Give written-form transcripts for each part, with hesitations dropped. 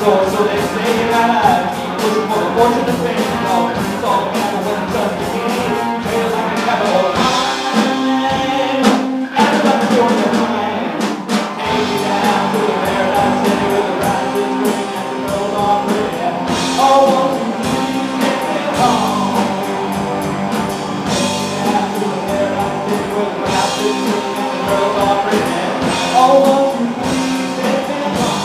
So they say you gotta keep pushing for the fortune and fame. It's all the matter when it comes to me. Trail like a capital time. Everybody's doing their mind. Take me down to the paradise city where the rising spring and the girls are pretty. Oh, won't you please take me home? Take me down to the paradise city where the rising spring and the girls are pretty. Oh, won't you please take me home?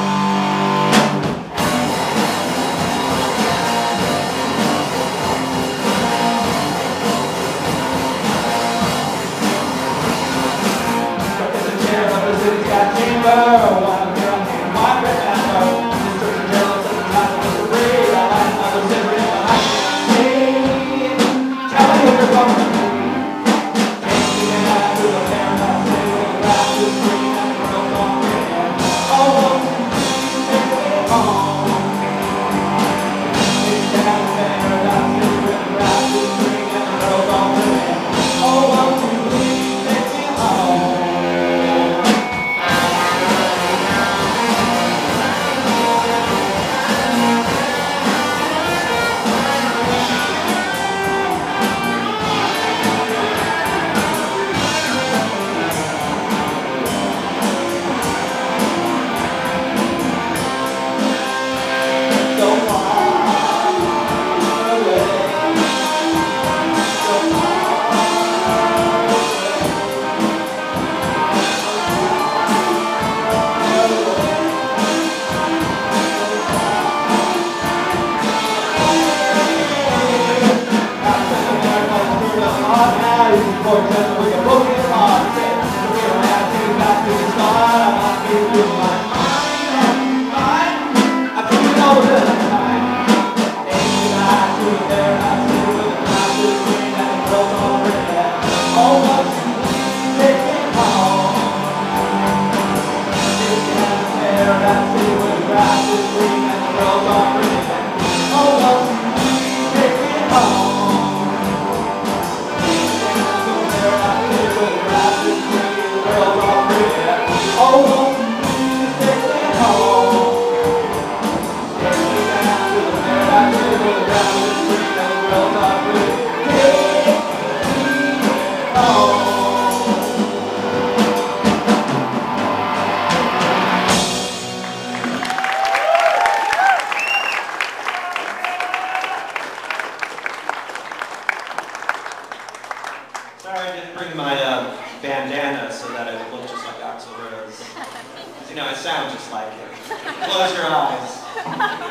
City's got chamber, while I'm here I'm taking my breath after. This church of jealous at the time of the parade. I like my little cigarette behind me. Tell me what you're going to do. Take me down to the paradise city where the grass is green and the girls are pretty. Oh, won't you please take me home? Take me down to the paradise city where the grass is green and the girls are pretty. Oh, won't you please take me home? Sorry I didn't bring my bandana so that it would look just like Axl Rose. Because, you know, I sound just like him. Close your eyes.